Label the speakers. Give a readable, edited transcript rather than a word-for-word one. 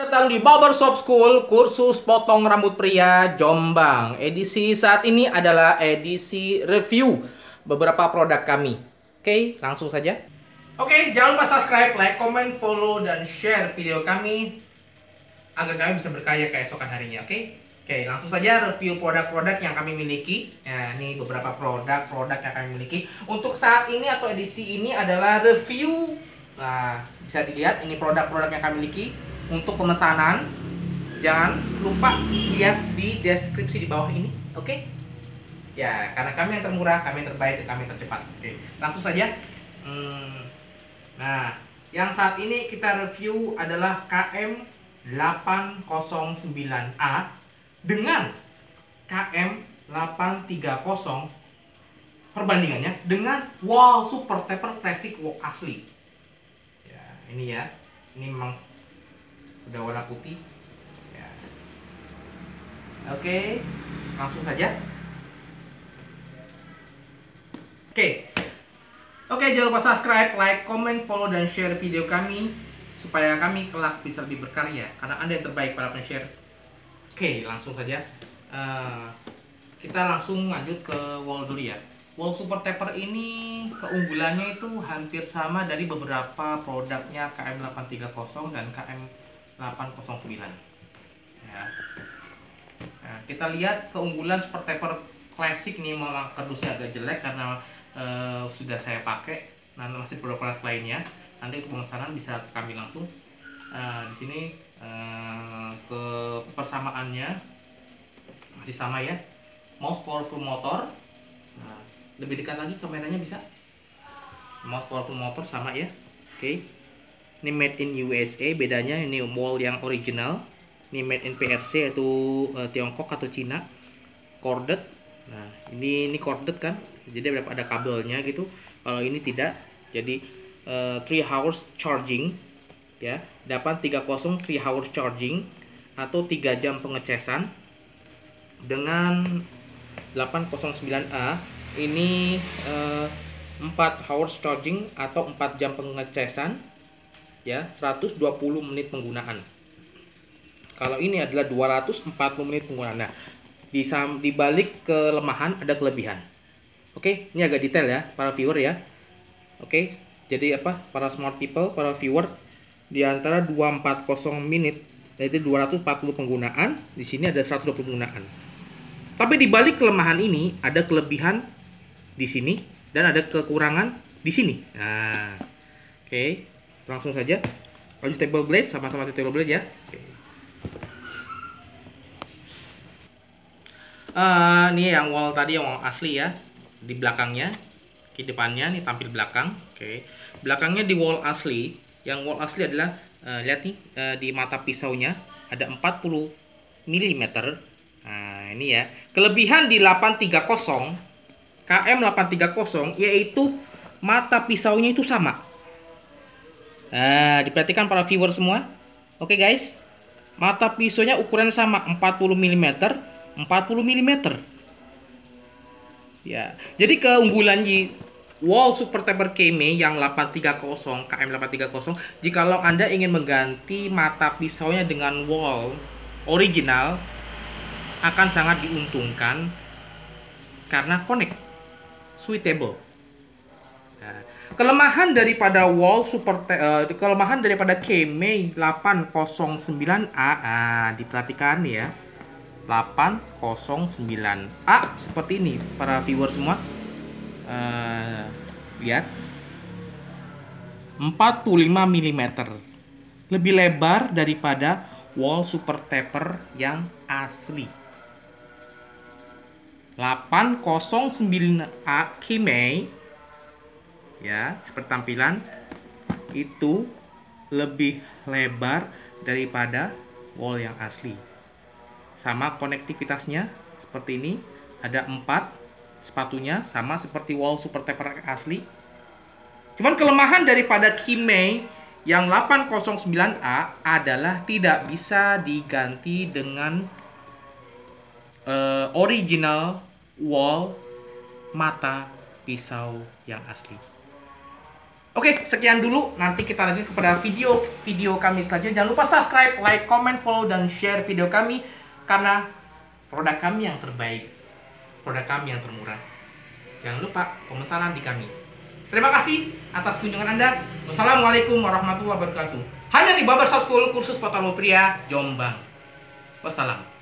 Speaker 1: datang di Barbershop School, kursus potong rambut pria Jombang. Edisi saat ini adalah edisi review beberapa produk kami. Oke, langsung saja. Oke, jangan lupa subscribe, like, comment, follow, dan share video kami agar kami bisa berkarya keesokan harinya. Oke, langsung saja review produk-produk yang kami miliki. Nah, ini beberapa produk-produk yang kami miliki. Untuk saat ini atau edisi ini adalah review. Nah, bisa dilihat ini produk-produk yang kami miliki. Untuk pemesanan, jangan lupa lihat di deskripsi di bawah ini. Oke? Ya, karena kami yang termurah, kami yang terbaik, dan kami yang tercepat. Oke, langsung saja. Nah, yang saat ini kita review adalah KM809A dengan KM830. Perbandingannya dengan wall super taper classic wall asli. Ya, ini ya. Ini memang udah warna putih ya. Oke, langsung saja. Oke, jangan lupa subscribe, like, comment, follow, dan share video kami supaya kami kelak bisa lebih berkarya karena Anda yang terbaik para penshare. Oke, langsung saja. Kita langsung lanjut ke wall dulu ya. Wall super taper ini keunggulannya itu hampir sama dari beberapa produknya KM830 dan KM809 ya. Nah, kita lihat keunggulan super taper klasik nih, memang kardusnya agak jelek karena sudah saya pakai. Nah, masih produk-produk lainnya nanti untuk pemesanan bisa kami langsung. Di sini ke persamaannya masih sama ya, most powerful motor. Nah, lebih dekat lagi kameranya bisa, most powerful motor sama ya. Oke. Ini made in USA, bedanya ini wall yang original. Ini made in PRC, yaitu Tiongkok atau Cina. Corded. Nah, ini corded kan, jadi ada kabelnya gitu. Kalau ini tidak, jadi 3 hours charging ya. 830 3 hours charging atau 3 jam pengecasan. Dengan 809A ini 4 hours charging atau 4 jam pengecasan ya, 120 menit penggunaan. Kalau ini adalah 240 menit penggunaan. Nah, di balik kelemahan ada kelebihan. Oke, ini agak detail ya para viewer ya. Oke, jadi apa? Para smart people, para viewer, di antara 240 menit yaitu 240 penggunaan, di sini ada 120 penggunaan. Tapi di balik kelemahan ini ada kelebihan di sini dan ada kekurangan di sini. Nah, oke. Langsung saja adjustable blade, sama-sama adjustable blade ya. Ini yang wall tadi, yang wall asli ya, di belakangnya, di depannya nih tampil belakang. Oke, belakangnya di wall asli. Yang wall asli adalah lihat nih, di mata pisaunya ada 40 mm. Nah, ini ya kelebihan di 830 KM830, yaitu mata pisaunya itu sama. Nah, diperhatikan para viewer semua. Oke guys, mata pisaunya ukuran sama, 40 mm, 40 mm. Ya, jadi keunggulan di wall super taper Keme yang 830 KM830, jikalau Anda ingin mengganti mata pisaunya dengan wall original, akan sangat diuntungkan karena connect suitable. Nah, kelemahan daripada wall super kelemahan daripada Keme 809A, diperhatikan ya, 809A seperti ini para viewer semua. Lihat, 45 mm lebih lebar daripada wall super taper yang asli. 809A Keme ya, seperti tampilan itu lebih lebar daripada wall yang asli. Sama konektivitasnya seperti ini, ada 4 sepatunya, sama seperti wall super taper asli. Cuman kelemahan daripada Keme yang 809A adalah tidak bisa diganti dengan original wall mata pisau yang asli. Oke, sekian dulu. Nanti kita lanjut kepada video kami selanjutnya. Jangan lupa subscribe, like, comment, follow, dan share video kami. Karena produk kami yang terbaik, produk kami yang termurah. Jangan lupa pemesanan di kami. Terima kasih atas kunjungan Anda. Wassalamualaikum warahmatullahi wabarakatuh. Hanya di Barbershop School, kursus Potolood Pria, Jombang. Wassalam.